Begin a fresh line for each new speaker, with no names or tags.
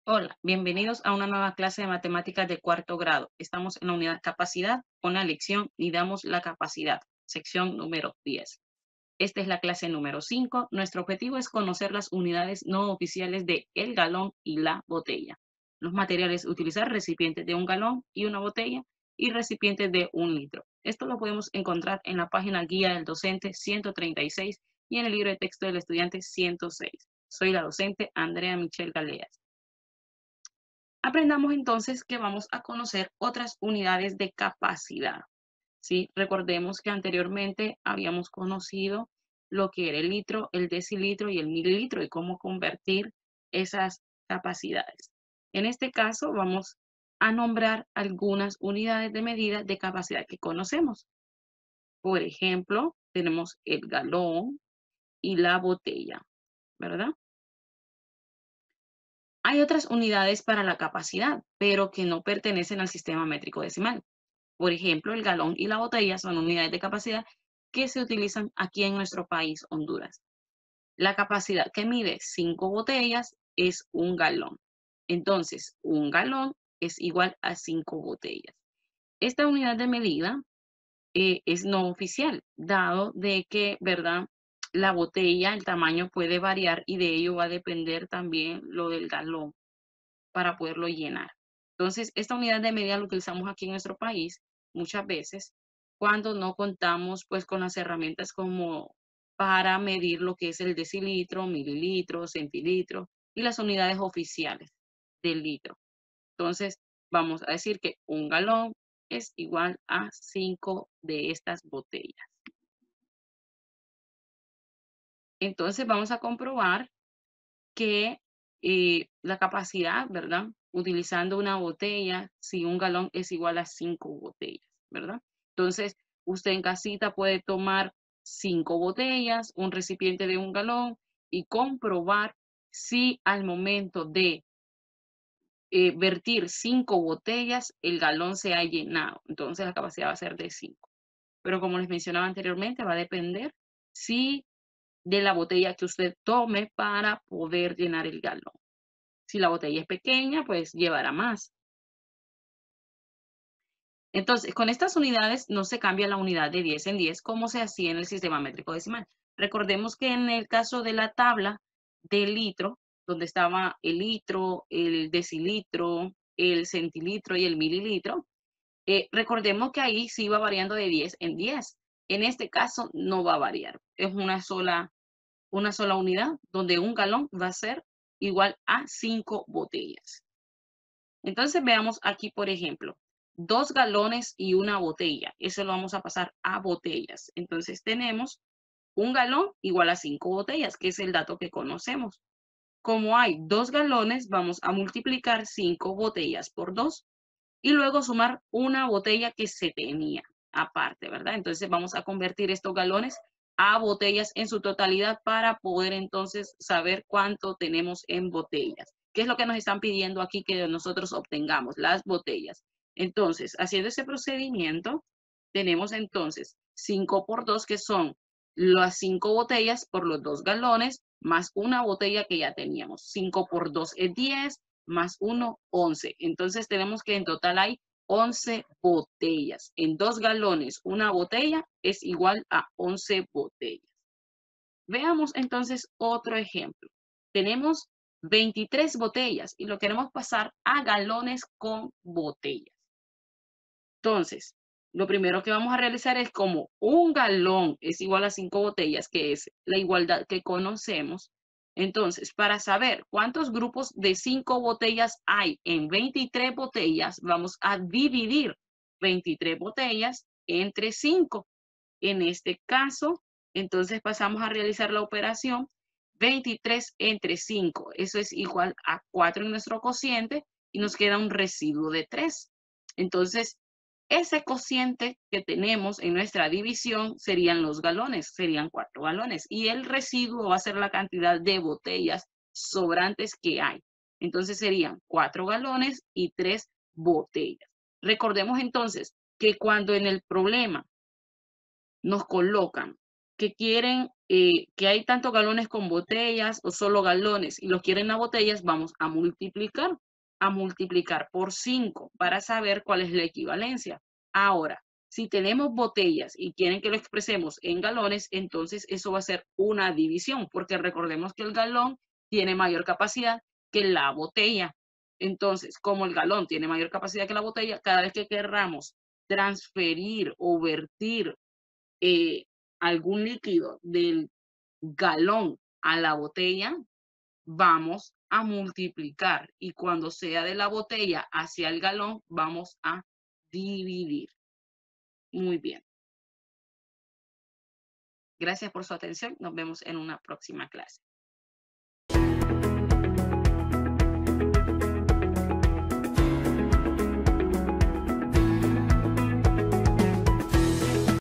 Hola, bienvenidos a una nueva clase de matemáticas de cuarto grado. Estamos en la unidad capacidad con la lección Midamos la capacidad, sección número 10. Esta es la clase número 5. Nuestro objetivo es conocer las unidades no oficiales de el galón y la botella. Los materiales, utilizar recipientes de un galón y una botella y recipientes de un litro. Esto lo podemos encontrar en la página guía del docente 136 y en el libro de texto del estudiante 106. Soy la docente Andrea Michelle Galeas. Aprendamos entonces que vamos a conocer otras unidades de capacidad, ¿sí? Recordemos que anteriormente habíamos conocido lo que era el litro, el decilitro y el mililitro y cómo convertir esas capacidades. En este caso vamos a nombrar algunas unidades de medida de capacidad que conocemos. Por ejemplo, tenemos el galón y la botella, ¿verdad? Hay otras unidades para la capacidad, pero que no pertenecen al sistema métrico decimal. Por ejemplo, el galón y la botella son unidades de capacidad que se utilizan aquí en nuestro país, Honduras. La capacidad que mide 5 botellas es un galón. Entonces, un galón es igual a 5 botellas. Esta unidad de medida es no oficial, dado de que, ¿verdad? La botella, el tamaño puede variar y de ello va a depender también lo del galón para poderlo llenar. Entonces, esta unidad de medida la utilizamos aquí en nuestro país muchas veces cuando no contamos pues con las herramientas como para medir lo que es el decilitro, mililitro, centilitro y las unidades oficiales del litro. Entonces, vamos a decir que un galón es igual a 5 de estas botellas. Entonces, vamos a comprobar que la capacidad, ¿verdad? Utilizando una botella, si un galón es igual a 5 botellas, ¿verdad? Entonces, usted en casita puede tomar 5 botellas, un recipiente de un galón y comprobar si al momento de vertir 5 botellas, el galón se ha llenado. Entonces, la capacidad va a ser de 5. Pero como les mencionaba anteriormente, va a depender si de la botella que usted tome para poder llenar el galón. Si la botella es pequeña, pues llevará más. Entonces, con estas unidades no se cambia la unidad de 10 en 10 como se hacía en el sistema métrico decimal. Recordemos que en el caso de la tabla del litro, donde estaba el litro, el decilitro, el centilitro y el mililitro, recordemos que ahí sí va variando de 10 en 10. En este caso no va a variar. Es una sola unidad donde un galón va a ser igual a 5 botellas. Entonces veamos aquí, por ejemplo, 2 galones y una botella. Eso lo vamos a pasar a botellas. Entonces tenemos un galón igual a 5 botellas, que es el dato que conocemos. Como hay 2 galones, vamos a multiplicar 5 botellas por 2 y luego sumar una botella que se tenía aparte, ¿verdad? Entonces vamos a convertir estos galones a botellas en su totalidad para poder entonces saber cuánto tenemos en botellas. ¿Qué es lo que nos están pidiendo aquí que nosotros obtengamos? Las botellas. Entonces, haciendo ese procedimiento, tenemos entonces 5 por 2, que son las 5 botellas por los 2 galones, más una botella que ya teníamos. 5 por 2 es 10, más uno, 11. Entonces tenemos que en total hay 11 botellas. En 2 galones, una botella es igual a 11 botellas. Veamos entonces otro ejemplo. Tenemos 23 botellas y lo queremos pasar a galones con botellas. Entonces, lo primero que vamos a realizar es como un galón es igual a 5 botellas, que es la igualdad que conocemos. Entonces, para saber cuántos grupos de 5 botellas hay en 23 botellas, vamos a dividir 23 botellas entre 5. En este caso, entonces pasamos a realizar la operación 23 entre 5. Eso es igual a 4 en nuestro cociente y nos queda un residuo de 3. Entonces, ese cociente que tenemos en nuestra división serían los galones, serían 4 galones. Y el residuo va a ser la cantidad de botellas sobrantes que hay. Entonces serían 4 galones y 3 botellas. Recordemos entonces que cuando en el problema nos colocan que quieren, que hay tantos galones con botellas o solo galones y los quieren a botellas, vamos a multiplicar por 5 para saber cuál es la equivalencia. Ahora, si tenemos botellas y quieren que lo expresemos en galones, entonces eso va a ser una división, porque recordemos que el galón tiene mayor capacidad que la botella. Entonces, como el galón tiene mayor capacidad que la botella, cada vez que querramos transferir o vertir eh, algún líquido del galón a la botella, vamos a multiplicar y cuando sea de la botella hacia el galón, vamos a dividir. Muy bien. Gracias por su atención. Nos vemos en una próxima clase.